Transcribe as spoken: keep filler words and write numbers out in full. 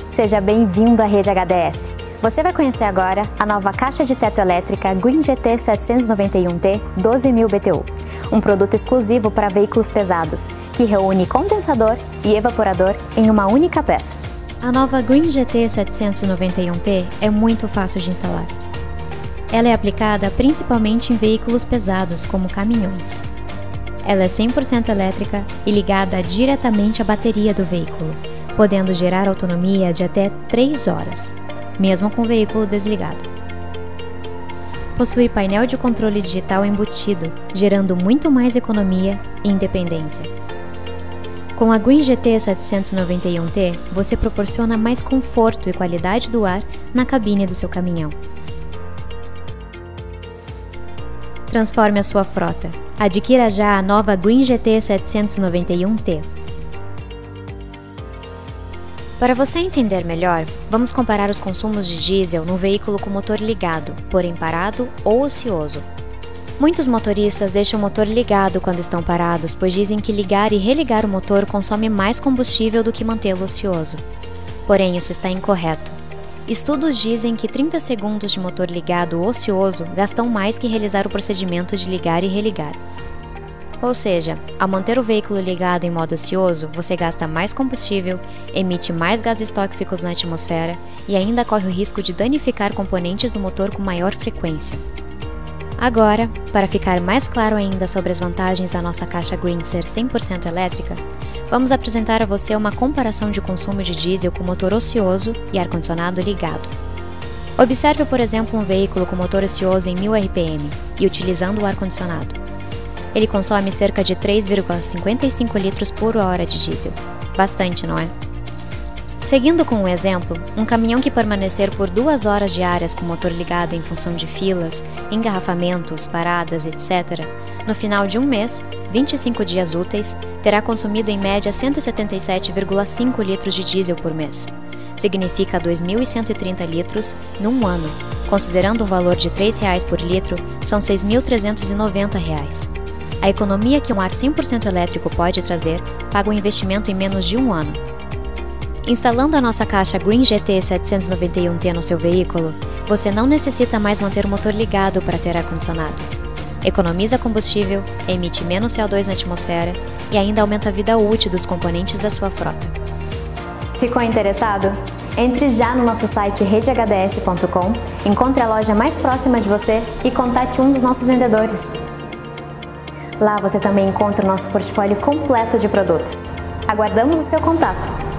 Seja bem-vindo à Rede H D S. Você vai conhecer agora a nova caixa de teto elétrica Green G T setecentos e noventa e um T doze mil B T U, um produto exclusivo para veículos pesados, que reúne condensador e evaporador em uma única peça. A nova Green G T setecentos e noventa e um T é muito fácil de instalar. Ela é aplicada principalmente em veículos pesados, como caminhões. Ela é cem por cento elétrica e ligada diretamente à bateria do veículo, podendo gerar autonomia de até três horas, mesmo com o veículo desligado. Possui painel de controle digital embutido, gerando muito mais economia e independência. Com a Green G T setecentos e noventa e um T, você proporciona mais conforto e qualidade do ar na cabine do seu caminhão. Transforme a sua frota. Adquira já a nova Green G T setecentos e noventa e um T. Para você entender melhor, vamos comparar os consumos de diesel no veículo com motor ligado, porém parado ou ocioso. Muitos motoristas deixam o motor ligado quando estão parados, pois dizem que ligar e religar o motor consome mais combustível do que mantê-lo ocioso. Porém, isso está incorreto. Estudos dizem que trinta segundos de motor ligado ocioso gastam mais que realizar o procedimento de ligar e religar. Ou seja, ao manter o veículo ligado em modo ocioso, você gasta mais combustível, emite mais gases tóxicos na atmosfera e ainda corre o risco de danificar componentes do motor com maior frequência. Agora, para ficar mais claro ainda sobre as vantagens da nossa caixa Green ser cem por cento elétrica, vamos apresentar a você uma comparação de consumo de diesel com motor ocioso e ar-condicionado ligado. Observe, por exemplo, um veículo com motor ocioso em mil R P M e utilizando o ar-condicionado. Ele consome cerca de três vírgula cinquenta e cinco litros por hora de diesel. Bastante, não é? Seguindo com um exemplo, um caminhão que permanecer por duas horas diárias com o motor ligado em função de filas, engarrafamentos, paradas, etcétera, no final de um mês, vinte e cinco dias úteis, terá consumido em média cento e setenta e sete vírgula cinco litros de diesel por mês. Significa dois mil cento e trinta litros num ano. Considerando um valor de três reais por litro, são seis mil trezentos e noventa reais. A economia que um ar cem por cento elétrico pode trazer paga o investimento em menos de um ano. Instalando a nossa caixa Green G T setecentos e noventa e um T no seu veículo, você não necessita mais manter o motor ligado para ter ar-condicionado. Economiza combustível, emite menos C O dois na atmosfera e ainda aumenta a vida útil dos componentes da sua frota. Ficou interessado? Entre já no nosso site rede h d s ponto com, encontre a loja mais próxima de você e contate um dos nossos vendedores. Lá você também encontra o nosso portfólio completo de produtos. Aguardamos o seu contato!